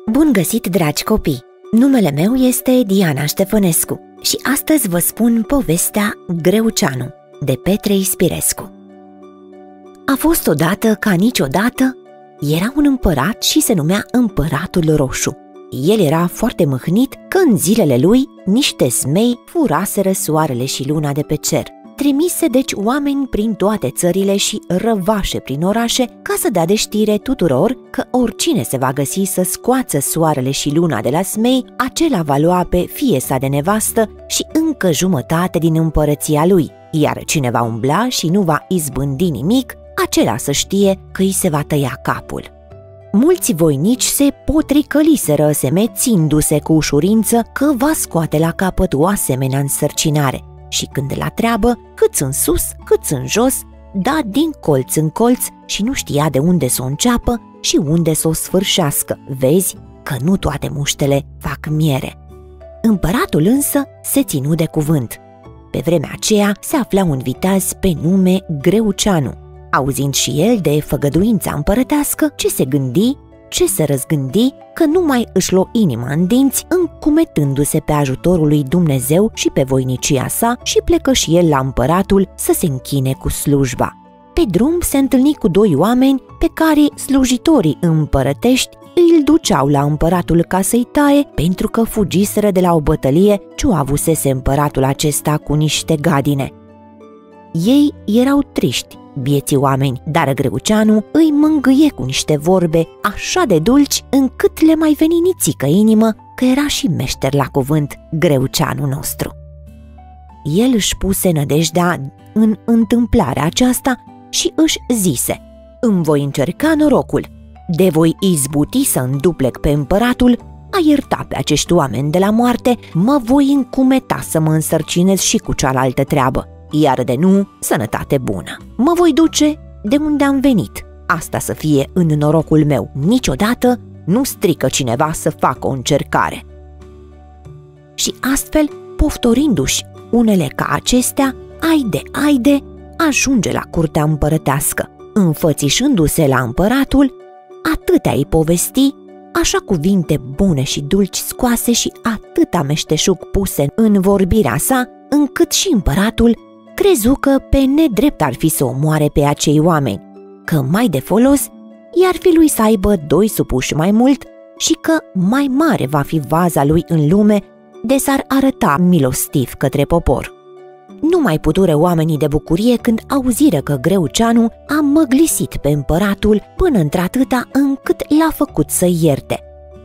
Bun găsit, dragi copii! Numele meu este Diana Ștefănescu și astăzi vă spun povestea Greuceanu, de Petre Ispirescu. A fost odată ca niciodată, era un împărat și se numea Împăratul Roșu. El era foarte mâhnit că în zilele lui niște zmei furaseră soarele și luna de pe cer. Trimise deci oameni prin toate țările și răvașe prin orașe ca să dea de știre tuturor că oricine se va găsi să scoată soarele și luna de la zmei, acela va lua pe fie sa de nevastă și încă jumătate din împărăția lui, iar cine va umbla și nu va izbândi nimic, acela să știe că îi se va tăia capul. Mulți voinici se potricăliseră semețindu-se cu ușurință că va scoate la capăt o asemenea însărcinare. Și când la treabă, câți în sus, câți în jos, da din colț în colț și nu știa de unde să o înceapă și unde să o sfârșească. Vezi că nu toate muștele fac miere. Împăratul însă se ținu de cuvânt. Pe vremea aceea se afla un viteaz pe nume Greuceanu. Auzind și el de făgăduința împărătească, ce se gândi, ce se răzgândi, că nu mai își luă inima în dinți, încumetându-se pe ajutorul lui Dumnezeu și pe voinicia sa și plecă și el la împăratul să se închine cu slujba. Pe drum se întâlni cu doi oameni pe care slujitorii împărătești îl duceau la împăratul ca să-i taie pentru că fugiseră de la o bătălie ce o avusese împăratul acesta cu niște gadine. Ei erau triști, bieții oameni, dar Greuceanu îi mângâie cu niște vorbe așa de dulci încât le mai veni nițică inimă că era și meșter la cuvânt Greuceanu nostru. El își puse nădejdea în întâmplarea aceasta și își zise: îmi voi încerca norocul, de voi izbuti să înduplec pe împăratul, a ierta pe acești oameni de la moarte, mă voi încumeta să mă însărcinez și cu cealaltă treabă. Iar de nu, sănătate bună. Mă voi duce de unde am venit. Asta să fie în norocul meu. Niciodată nu strică cineva să facă o încercare. Și astfel, poftorindu-și unele ca acestea, haide, ajunge la curtea împărătească. Înfățișându-se la împăratul, atâtea îi povesti, așa cuvinte bune și dulci scoase și atâta meșteșug puse în vorbirea sa, încât și împăratul crezu că pe nedrept ar fi să omoare pe acei oameni, că mai de folos i-ar fi lui să aibă doi supuși mai mult și că mai mare va fi vaza lui în lume de s-ar arăta milostiv către popor. Nu mai putură oamenii de bucurie când auziră că Greuceanu a măglisit pe împăratul până într-atâta încât l-a făcut să ierte.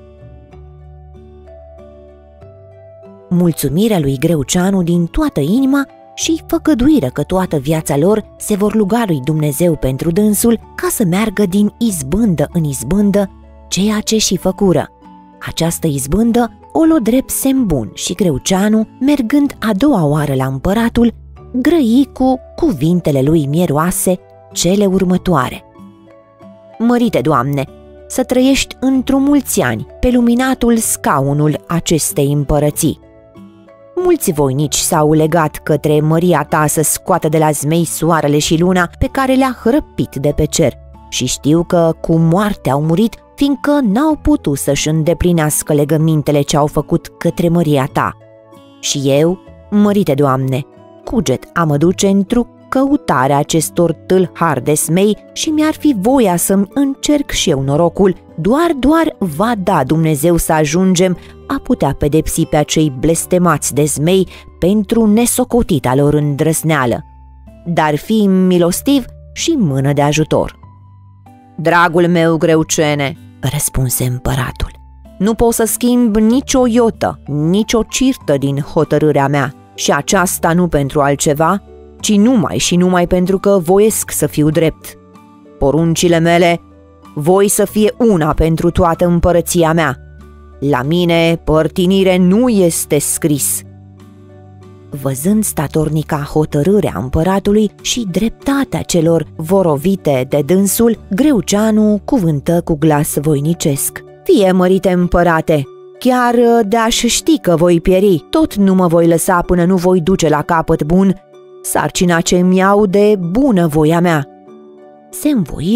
Mulțumirea lui Greuceanu din toată inima și făgăduiră că toată viața lor se vor ruga lui Dumnezeu pentru dânsul ca să meargă din izbândă în izbândă, ceea ce și făcură. Această izbândă o luă drept semn bun și Greuceanu, mergând a doua oară la împăratul, grăi cu cuvintele lui mieroase cele următoare: Mărite Doamne, să trăiești într-o mulți ani pe luminatul scaunul acestei împărății. Mulți voinici s-au legat către măria ta să scoată de la zmei soarele și luna pe care le-a hrăpit de pe cer și știu că cu moarte au murit, fiindcă n-au putut să-și îndeplinească legămintele ce au făcut către măria ta. Și eu, mărite Doamne, cuget a mă duce într-o căutare acestor tâlhari de zmei și mi-ar fi voia să-mi încerc și eu norocul, doar va da Dumnezeu să ajungem a putea pedepsi pe acei blestemați de zmei pentru nesocotita lor îndrăzneală. Dar fii milostiv și mână de ajutor. Dragul meu Greucene, răspunse împăratul, nu pot să schimb nicio iotă, nicio cirtă din hotărârea mea și aceasta nu pentru altceva, ci numai și numai pentru că voiesc să fiu drept. Poruncile mele voi să fie una pentru toată împărăția mea. La mine părtinire nu este scris. Văzând statornica hotărârea împăratului și dreptatea celor vorovite de dânsul, Greuceanu cuvântă cu glas voinicesc: Fie mărite împărate, chiar de-aș ști că voi pieri, tot nu mă voi lăsa până nu voi duce la capăt bun sarcina ce-mi iau de bună voia mea. Se învoiră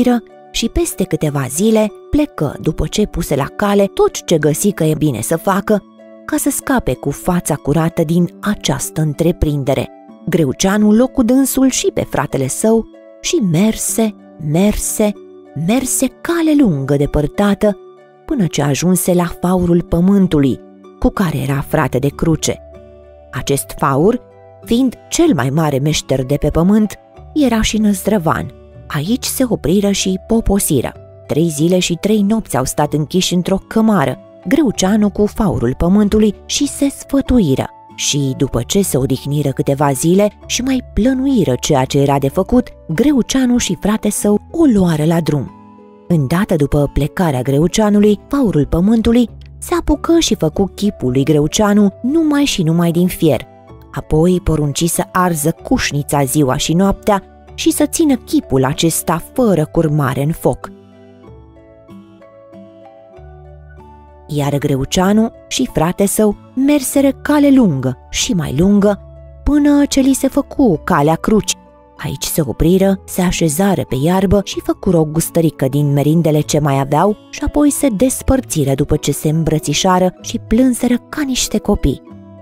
și peste câteva zile plecă după ce puse la cale tot ce găsi că e bine să facă ca să scape cu fața curată din această întreprindere. Greuceanu luă cu dânsul și pe fratele său și merse cale lungă depărtată până ce ajunse la faurul pământului, cu care era frate de cruce. Acest faur, fiind cel mai mare meșter de pe pământ, era și năzdrăvan. Aici se opriră și poposiră. 3 zile și 3 nopți au stat închiși într-o cămară, Greuceanu cu faurul pământului, și se sfătuiră. Și după ce se odihniră câteva zile și mai plănuiră ceea ce era de făcut, Greuceanu și frate său o luară la drum. Îndată după plecarea Greuceanului, faurul pământului se apucă și făcu chipul lui Greuceanu numai din fier. Apoi porunci să arză cușnița ziua și noaptea și să țină chipul acesta fără curmare în foc. Iar Greuceanu și frate său merseră cale lungă și mai lungă până ce li se făcu calea cruci. Aici se opriră, se așezară pe iarbă și făcură o gustărică din merindele ce mai aveau și apoi se despărțiră după ce se îmbrățișară și plânseră ca niște copii.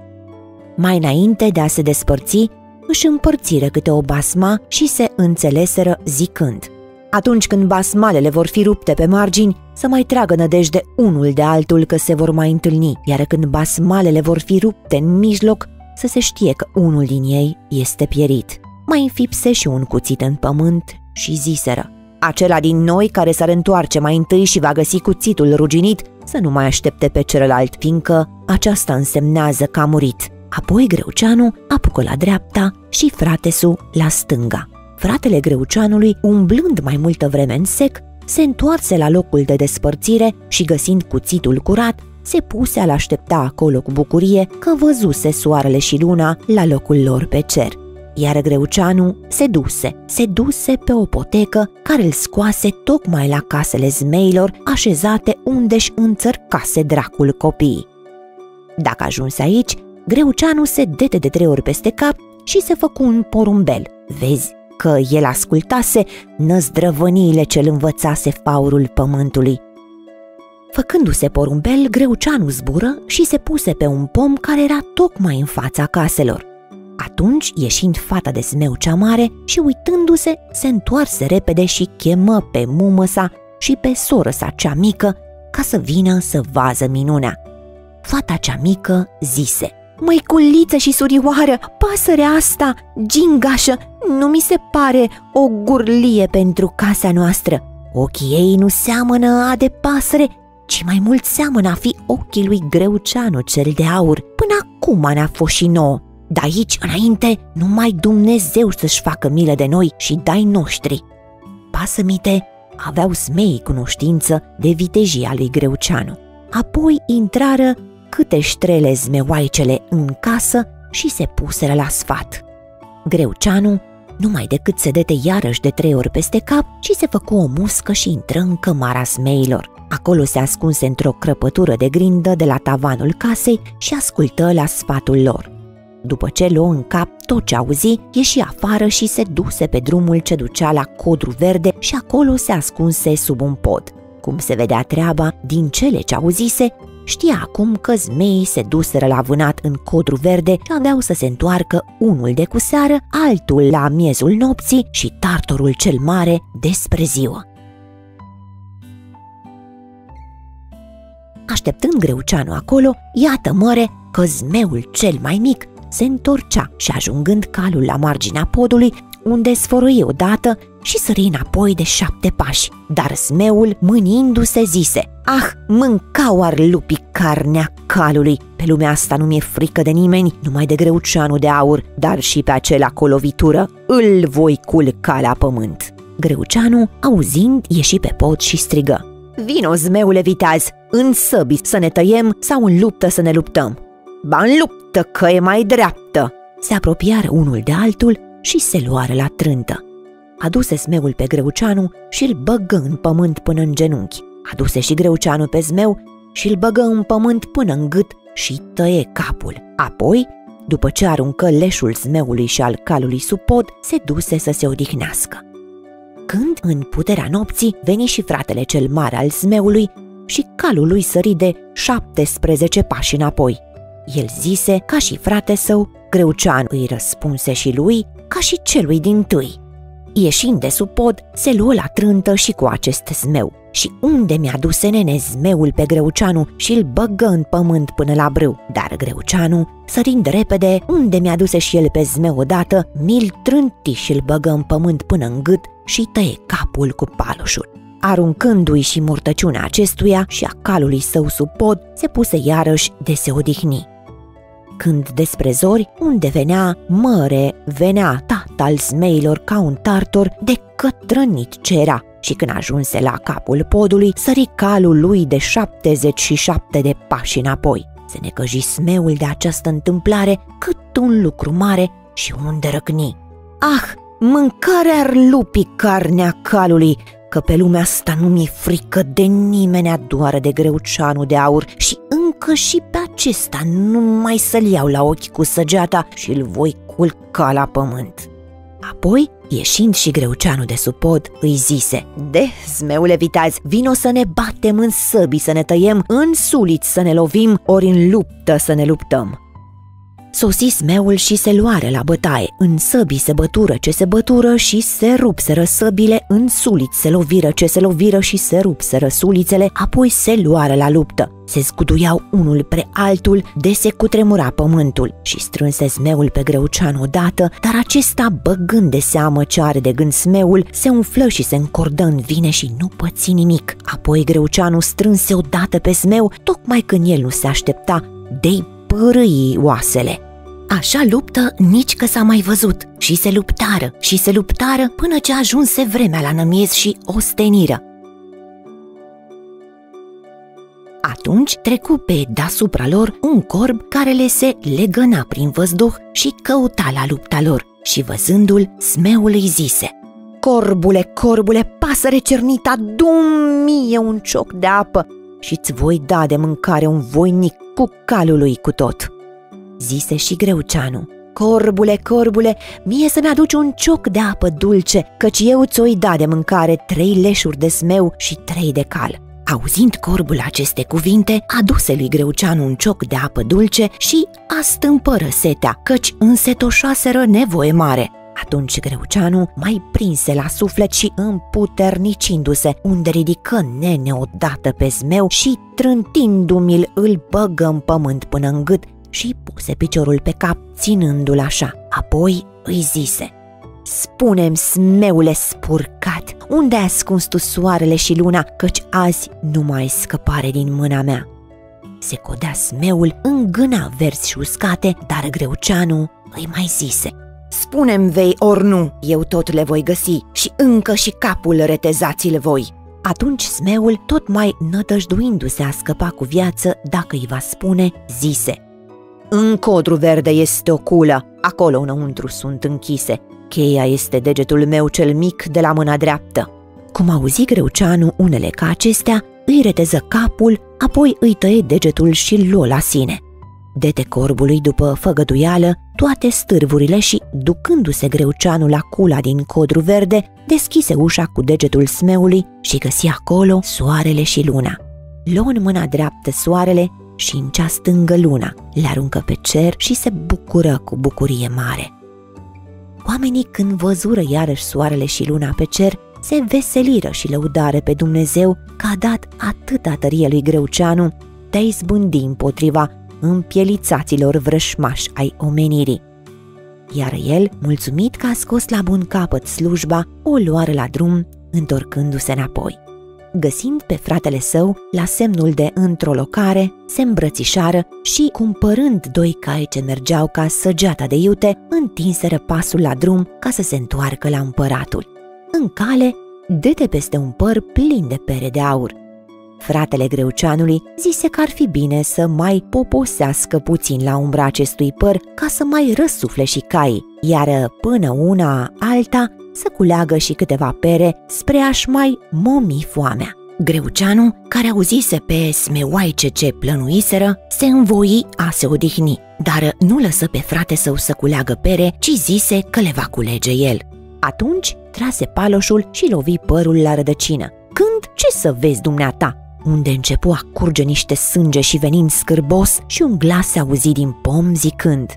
Mai înainte de a se despărți, își împărțiră câte o basma și se înțeleseră zicând: atunci când basmalele vor fi rupte pe margini, să mai tragă nădejde unul de altul că se vor mai întâlni, iar când basmalele vor fi rupte în mijloc, să se știe că unul din ei este pierit. Mai înfipse și un cuțit în pământ și ziseră: acela din noi care s-ar întoarce mai întâi și va găsi cuțitul ruginit, să nu mai aștepte pe celălalt, fiindcă aceasta însemnează că a murit. Apoi Greuceanu apucă la dreapta și fratesul la stânga. Fratele Greuceanului, umblând mai multă vreme în sec, se întoarse la locul de despărțire și, găsind cuțitul curat, se puse a-l aștepta acolo cu bucurie că văzuse soarele și luna la locul lor pe cer. Iar Greuceanu se duse pe o potecă care îl scoase tocmai la casele zmeilor așezate unde-și înțărcase dracul copiii. Dacă ajunse aici, Greuceanu se dete de 3 ori peste cap și se făcu un porumbel. Vezi că el ascultase năzdrăvăniile ce-l învățase faurul pământului. Făcându-se porumbel, Greuceanu zbură și se puse pe un pom care era tocmai în fața caselor. Atunci, ieșind fata de zmeu cea mare și uitându-se, se întoarse repede și chemă pe mumă sa și pe soră sa cea mică ca să vină să vază minunea. Fata cea mică zise: măiculiță și surioară, pasărea asta, gingașă, nu mi se pare o gurlie pentru casa noastră. Ochii ei nu seamănă a de pasăre, ci mai mult seamănă a fi ochii lui Greuceanu cel de aur. Până acum ne-a fost și nouă, de aici înainte numai Dumnezeu să-și facă milă de noi și de-ai noștri. Pasămite aveau zmeii cunoștință de vitejia lui Greuceanu. Apoi intrară câte ștrele zmeoaicele în casă și se puseră la sfat. Greuceanu numai decât se dete iarăși de 3 ori peste cap și se făcu o muscă și intră în cămara zmeilor. Acolo se ascunse într-o crăpătură de grindă de la tavanul casei și ascultă la sfatul lor. După ce luă în cap tot ce auzi, ieși afară și se duse pe drumul ce ducea la Codru Verde și acolo se ascunse sub un pod. Cum se vedea treaba din cele ce auzise, știa acum că zmeii se duseră la vânat în Codru Verde și aveau să se întoarcă unul de cu seară, altul la miezul nopții și tartorul cel mare despre ziua. Așteptând Greuceanu acolo, iată măre că zmeul cel mai mic se întorcea și, ajungând calul la marginea podului, unde sfărâie odată și sări înapoi de 7 pași. Dar zmeul, mânindu-se, zise: ah, mâncau ar lupii carnea calului. Pe lumea asta nu mi-e frică de nimeni, numai de Greuceanu de aur, dar și pe acela cu lovitură îl voi culca la pământ. Greuceanu, auzind, ieși pe pod și strigă: vino, zmeule viteaz, în săbi să ne tăiem sau în luptă să ne luptăm? Ba în luptă, că e mai dreaptă! Se apropiară unul de altul și se luară la trântă. Aduse zmeul pe Greuceanu și îl băgă în pământ până în genunchi. Aduse și Greuceanu pe zmeu și îl băgă în pământ până în gât și tăie capul. Apoi, după ce aruncă leșul zmeului și al calului sub pod, se duse să se odihnească. când, în puterea nopții, veni și fratele cel mare al zmeului și calul lui sări de 17 pași înapoi. El zise ca și frate său, Greuceanu îi răspunse și lui ca și celui dintâi. Ieșind de sub pod, se luă la trântă și cu acest zmeu. Și unde mi-a dus nene zmeul pe Greuceanu și îl băgă în pământ până la brâu. Dar Greuceanu, sărind repede, unde mi-a duse și el pe zmeu odată, mi-l trânti și îl băgă în pământ până în gât și tăie capul cu palușul. Aruncându-i și mortăciunea acestuia și a calului său sub pod, se puse iarăși de se odihni. Când despre zori, unde venea măre, venea tata al zmeilor ca un tartor de cătrănit ce era, și când ajunse la capul podului, sări calul lui de 77 de pași înapoi. Se necăji zmeul de această întâmplare cât un lucru mare și unde răcni. Ah, mâncare ar lupi carnea calului, că pe lumea asta nu mi-e frică de nimenea doar de Greuceanu de aur și încă și pe acesta nu mai să-l iau la ochi cu săgeata și îl voi culca la pământ. Apoi, ieșind și Greuceanu de sub pod, îi zise: De, zmeule viteaz, vino să ne batem în săbii să ne tăiem, în suliți să ne lovim, ori în luptă să ne luptăm. Sosi zmeul și se luare la bătaie, în săbii se bătură ce se bătură și se rupseră săbile, în suliți se loviră ce se loviră și se rupseră sulițele, apoi se luară la luptă. Se zguduiau unul pre altul, de se cutremura pământul și strânse zmeul pe Greuceanu odată, dar acesta, băgând de seamă ce are de gând zmeul, se umflă și se încordă în vine și nu păți nimic. Apoi Greuceanu strânse odată pe zmeu, tocmai când el nu se aștepta, de-i pârâi oasele. Așa luptă nici că s-a mai văzut și se luptară până ce ajunse vremea la nămiez și osteniră. Atunci trecu pe deasupra lor un corb care le se legăna prin văzduh și căuta la lupta lor și văzându-l, zmeul îi zise: Corbule, corbule, pasăre cernita, du-mi mie un cioc de apă și-ți voi da de mâncare un voinic cu calul lui cu tot. Zise și Greuceanu: Corbule, corbule, mie să-mi aduci un cioc de apă dulce, căci eu ți-o-i da de mâncare 3 leșuri de smeu și 3 de cal. Auzind corbul aceste cuvinte, aduse lui Greuceanu un cioc de apă dulce și astâmpără setea, căci însetoșaseră nevoie mare. Atunci Greuceanu mai prinse la suflet și împuternicindu-se, unde ridică nene odată pe zmeu și, trântindu-mi-l, îl băgă în pământ până în gât și puse piciorul pe cap, ținându-l așa. Apoi îi zise: Spune-mi, zmeule spurcat, unde ai ascuns tu soarele și luna, căci azi nu mai ai scăpare din mâna mea. Se codea zmeul, îngâna verzi și uscate, dar Greuceanu îi mai zise: Spune-mi vei ori nu, eu tot le voi găsi și încă și capul retezați-l voi. Atunci zmeul, tot mai nădăjduindu-se a scăpa cu viață dacă îi va spune, zise: În codru verde este o culă, acolo înăuntru sunt închise. Cheia este degetul meu cel mic de la mâna dreaptă. Cum auzi Greuceanu unele ca acestea, îi reteză capul, apoi îi tăie degetul și-l luă la sine. Dete corbului după făgăduială toate stârvurile și, ducându-se Greuceanu la cula din codru verde, deschise ușa cu degetul zmeului și găsi acolo soarele și luna. Luă în mâna dreaptă soarele și în cea stângă luna, le aruncă pe cer și se bucură cu bucurie mare. Oamenii, când văzură iarăși soarele și luna pe cer, se veseliră și lăudară pe Dumnezeu că a dat atâta tărie lui Greuceanu de a izbândi împotriva împielițaților vrășmași ai omenirii. Iar el, mulțumit că a scos la bun capăt slujba, o luară la drum, întorcându-se înapoi. Găsind pe fratele său, la semnul de întrolocare, se îmbrățișară și, cumpărând 2 cai ce mergeau ca săgeata de iute, întinseră pasul la drum ca să se întoarcă la împăratul. În cale, dete peste un păr plin de pere de aur. Fratele Greuceanului zise că ar fi bine să mai poposească puțin la umbra acestui păr ca să mai răsufle și caii, iar până una alta să culeagă și câteva pere spre a-și mai momi foamea. Greuceanu, care auzise pe smeoaice ce plănuiseră, se învoi a se odihni, dar nu lăsă pe frate său să culeagă pere, ci zise că le va culege el. Atunci trase paloșul și lovi părul la rădăcină. Când, ce să vezi dumneata? Unde începu a curge niște sânge și venind scârbos și un glas se auzi din pom zicând: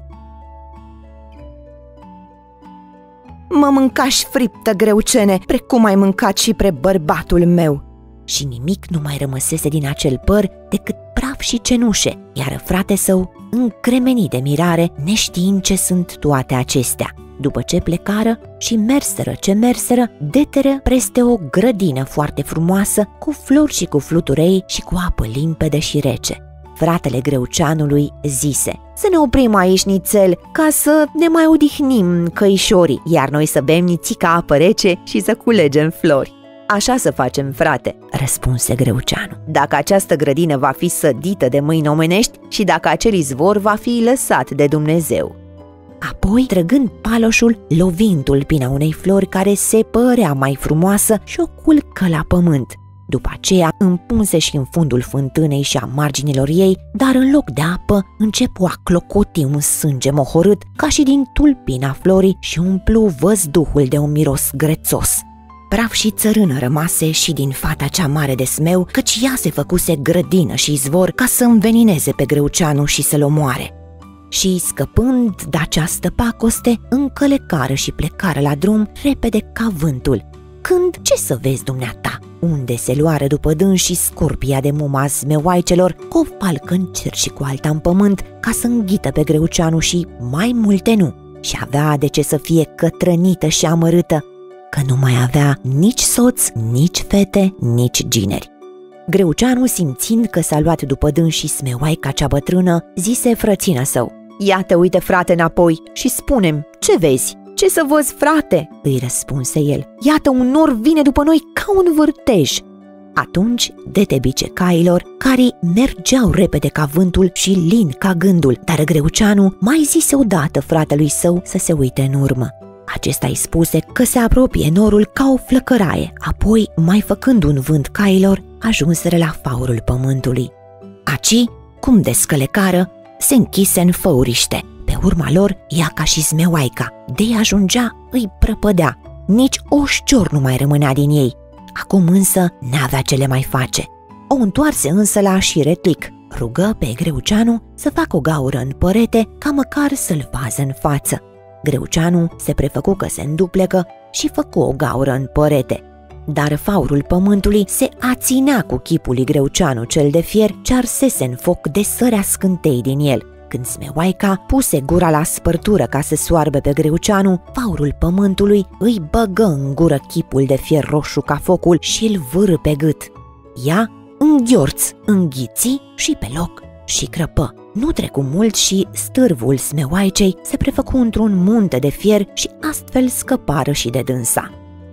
"Mă mâncași friptă, greucene, precum ai mâncat și pre bărbatul meu." Și nimic nu mai rămăsese din acel păr decât praf și cenușe, iar frate său încremeni de mirare, neștiind ce sunt toate acestea. După ce plecară și merseră ce merseră, deteră preste o grădină foarte frumoasă, cu flori și cu fluturei și cu apă limpede și rece. Fratele Greuceanului zise: "Să ne oprim aici nițel, ca să ne mai odihnim căișorii, iar noi să bem nițica apă rece și să culegem flori." "Așa să facem, frate," răspunse Greuceanu, "dacă această grădină va fi sădită de mâini omenești și dacă acel izvor va fi lăsat de Dumnezeu." Apoi, trăgând paloșul, lovi în tulpina unei flori care se părea mai frumoasă și o culcă la pământ. După aceea împunse și în fundul fântânei și a marginilor ei, dar în loc de apă începu a clocoti un sânge mohorât ca și din tulpina florii și umplu văzduhul de un miros grețos. Praf și țărână rămase și din fata cea mare de smeu, căci ea se făcuse grădină și izvor ca să învenineze pe Greuceanu și să-l omoare. Și, scăpând de această pacoste, încălecară și plecară la drum repede ca vântul. Când, ce să vezi dumneata? Unde se luară după dânsii scorpia de muma zmeoaicelor, cu o falcă în cer și cu alta în pământ, ca să înghită pe Greuceanu și mai multe nu. Și avea de ce să fie cătrănită și amărâtă, că nu mai avea nici soț, nici fete, nici gineri. Greuceanu, simțind că s-a luat după dânsii smeoaica cea bătrână, zise frățină său: "Ia te uite, frate, înapoi și spune-mi, ce vezi?" "Ce să văz, frate?" îi răspunse el. "Iată, un nor vine după noi ca un vârtej." Atunci dete bice cailor, care mergeau repede ca vântul și lin ca gândul, dar Greuceanu mai zise odată fratelui său să se uite în urmă. Acesta îi spuse că se apropie norul ca o flăcăraie, apoi, mai făcând un vânt cailor, ajunseră la faurul pământului. Aci, cum descălecară, se închise în făuriște. Pe urma lor, ea ca și zmeoaica, de-i ajungea, îi prăpădea. Nici o șcior nu mai rămânea din ei. Acum însă n-avea ce le mai face. O întoarse însă la Șiretlic, rugă pe Greuceanu să facă o gaură în părete, ca măcar să-l vază în față. Greuceanu se prefăcu că se înduplecă și făcu o gaură în părete. Dar faurul pământului se aținea cu chipul lui Greuceanu cel de fier, ce arsese în foc de sărea scântei din el. Când zmeoaica puse gura la spărtură ca să soarbe pe Greuceanu, faurul pământului îi băgă în gură chipul de fier roșu ca focul și îl vârâ pe gât. Ea înghiorț, înghiți și pe loc și crăpă. Nu trecu mult și stârvul zmeoaicei se prefăcu într-un munte de fier și astfel scăpară și de dânsa.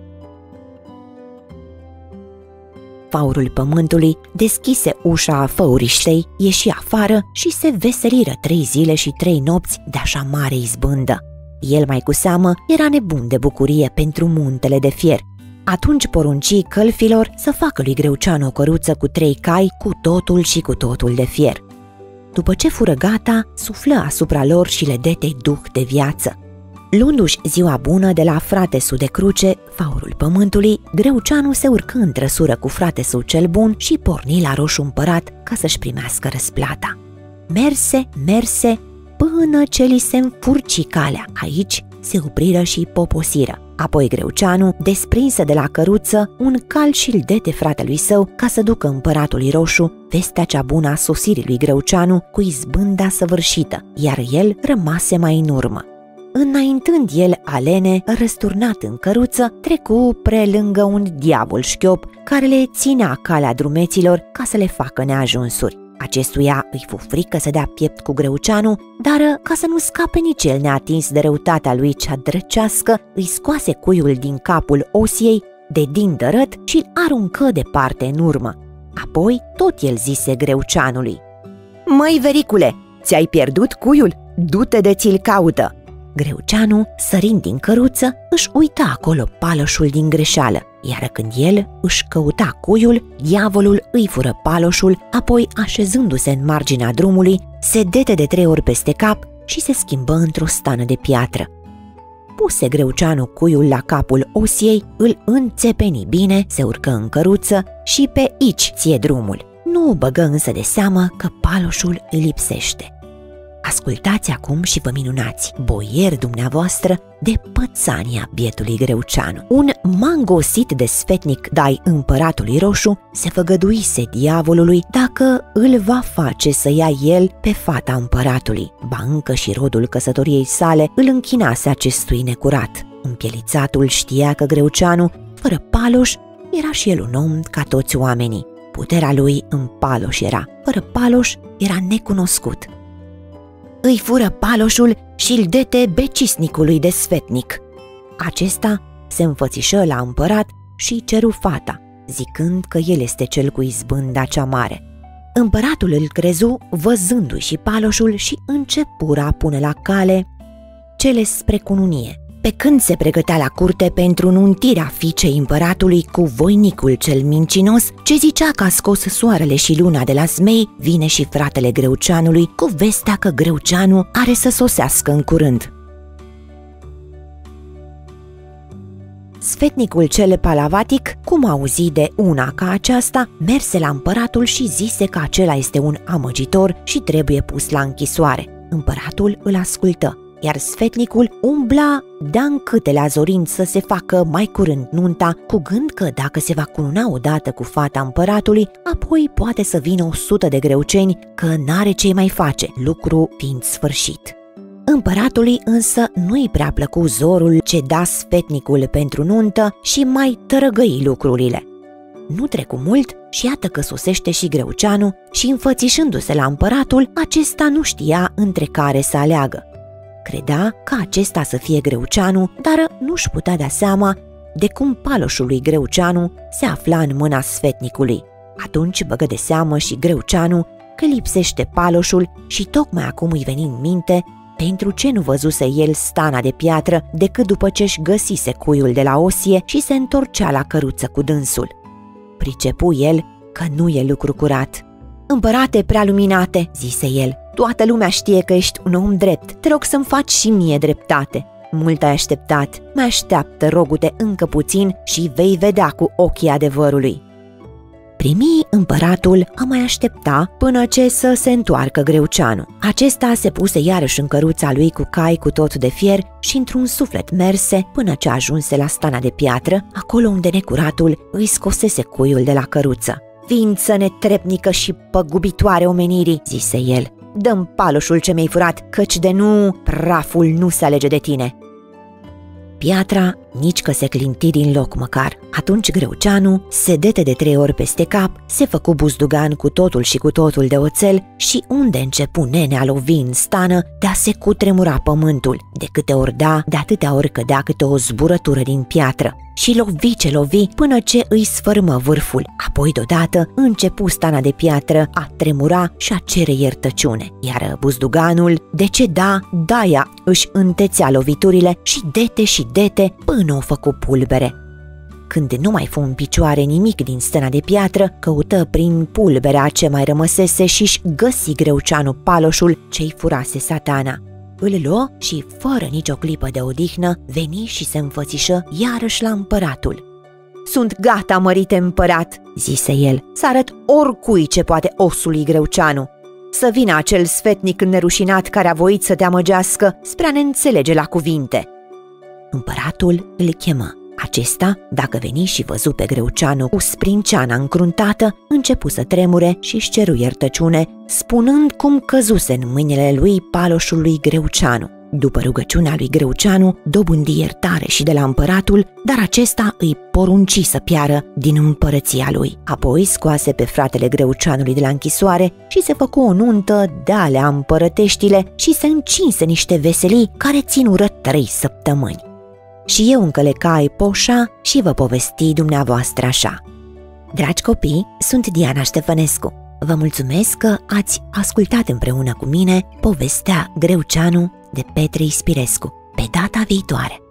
Faurul pământului deschise ușa făuriștei, ieși afară și se veseliră 3 zile și 3 nopți de așa mare izbândă. El mai cu seamă era nebun de bucurie pentru muntele de fier. Atunci porunci călfilor să facă lui Greuceanu o căruță cu 3 cai, cu totul și cu totul de fier. După ce fură gata, suflă asupra lor și le dete duh de viață. Luându-și ziua bună de la fratesul de cruce, faurul pământului, Greuceanu se urcă în trăsură cu fratesul cel bun și porni la Roșu Împărat ca să-și primească răsplata. Merse, până ce li se înfurci calea. Aici se opriră și poposiră. Apoi Greuceanu desprinse de la căruță un cal și-l dete fratelui său ca să ducă împăratului Roșu vestea cea bună a sosirii lui Greuceanu cu izbânda săvârșită, iar el rămase mai în urmă. Înaintând el alene, răsturnat în căruță, trecu pre lângă un diavol șchiop care le ținea calea drumeților ca să le facă neajunsuri. Acestuia îi fu frică să dea piept cu Greuceanu, dar ca să nu scape nici el neatins de răutatea lui cea drăcească, îi scoase cuiul din capul osiei de din dărăt și îl aruncă departe în urmă. Apoi tot el zise Greuceanului: "Măi, vericule, ți-ai pierdut cuiul? Du-te de ți-l caută!" Greuceanu, sărind din căruță, își uita acolo paloșul din greșeală, iar când el își căuta cuiul, diavolul îi fură paloșul, apoi, așezându-se în marginea drumului, se dete de 3 ori peste cap și se schimbă într-o stană de piatră. puse Greuceanu cuiul la capul Osiei, îl înțepeni bine, se urcă în căruță și pe aici ție drumul. Nu băgă însă de seamă că paloșul îi lipsește. Ascultați acum și vă minunați, boieri dumneavoastră, de pățania bietului Greuceanu. Un mangosit de sfetnic de-ai împăratului roșu se făgăduise diavolului dacă îl va face să ia el pe fata împăratului. Ba încă și rodul căsătoriei sale îl închinase acestui necurat. Împielițatul știa că Greuceanu, fără paloș, era și el un om ca toți oamenii. Puterea lui în paloș era, fără paloș era necunoscut. Îi fură paloșul și îl dete becisnicului de sfetnic. Acesta se înfățișă la împărat și ceru fata, zicând că el este cel cu izbânda cea mare. Împăratul îl crezu văzându-i și paloșul și începură a pune la cale cele spre cununie. Pe când se pregătea la curte pentru nuntirea fiicei împăratului cu voinicul cel mincinos, ce zicea că a scos soarele și luna de la zmei, vine și fratele Greuceanului cu vestea că Greuceanu are să sosească în curând. Sfetnicul cel palavatic, cum auzi de una ca aceasta, merse la împăratul și zise că acela este un amăgitor și trebuie pus la închisoare. Împăratul îl ascultă, iar sfetnicul umbla de-a încâtele azorind să se facă mai curând nunta, cu gând că dacă se va cununa odată cu fata împăratului, apoi poate să vină 100 de greuceni, că n-are ce mai face, lucru fiind sfârșit. Împăratului însă nu-i prea plăcu zorul ce da sfetnicul pentru nuntă și mai tărăgăi lucrurile. Nu trecu mult și iată că sosește și Greuceanu și, înfățișându-se la împăratul, acesta nu știa între care să aleagă. Credea că acesta să fie Greuceanu, dar nu-și putea da seama de cum paloșul lui Greuceanu se afla în mâna sfetnicului. Atunci băgă de seamă și Greuceanu că lipsește paloșul și tocmai acum îi veni în minte pentru ce nu văzuse el stana de piatră decât după ce-și găsise cuiul de la Osie și se întorcea la căruță cu dânsul. Pricepu el că nu e lucru curat. "Împărate prea luminate," zise el, "toată lumea știe că ești un om drept, te rog să-mi faci și mie dreptate. Mult ai așteptat, mai așteaptă, rogu-te, încă puțin și vei vedea cu ochii adevărului." Primi împăratul a mai aștepta până ce să se întoarcă Greuceanu. Acesta se puse iarăși în căruța lui cu cai cu tot de fier și într-un suflet merse până ce ajunse la stana de piatră, acolo unde necuratul îi scosese cuiul de la căruță. "Ființă netrepnică și păgubitoare omenirii," zise el, "dă-mi paloșul ce mi-ai furat, căci de nu, praful nu se alege de tine." Piatra nici că se clinti din loc măcar. Atunci Greuceanu se dete de 3 ori peste cap, se făcu buzdugan cu totul și cu totul de oțel și unde începu nenea lovi în stană, de-a se cutremura pământul. De câte ori da, de atâtea ori cădea câte o zburătură din piatră. Și lovi ce lovi până ce îi sfărâmă vârful. Apoi deodată începu stana de piatră a tremura și a cere iertăciune. Iar buzduganul, de ce da, de-aia își întețea loviturile și dete până o făcu pulbere. Când nu mai fu în picioare nimic din stana de piatră, căută prin pulberea ce mai rămăsese și-și găsi Greuceanu paloșul ce-i furase Satana. Îl luă și, fără nicio clipă de odihnă, veni și se înfățișă iarăși la împăratul. "Sunt gata, mărite împărat," zise el, "să arăt oricui ce poate osului Greuceanu. Să vină acel sfetnic nerușinat care a voit să te amăgească spre a ne înțelege la cuvinte." Împăratul îl chemă. Acesta, dacă veni și văzu pe Greuceanu cu sprinceana încruntată, începu să tremure și-și ceru iertăciune, spunând cum căzuse în mâinile lui paloșul lui Greuceanu. După rugăciunea lui Greuceanu, dobândi iertare și de la împăratul, dar acesta îi porunci să piară din împărăția lui. Apoi scoase pe fratele Greuceanului de la închisoare și se făcu o nuntă de alea împărăteștile și se încinse niște veselii care ținură 3 săptămâni. Și eu încălecai poșa și vă povesti dumneavoastră așa. Dragi copii, sunt Diana Ștefănescu. Vă mulțumesc că ați ascultat împreună cu mine povestea Greuceanu de Petre Ispirescu. Pe data viitoare!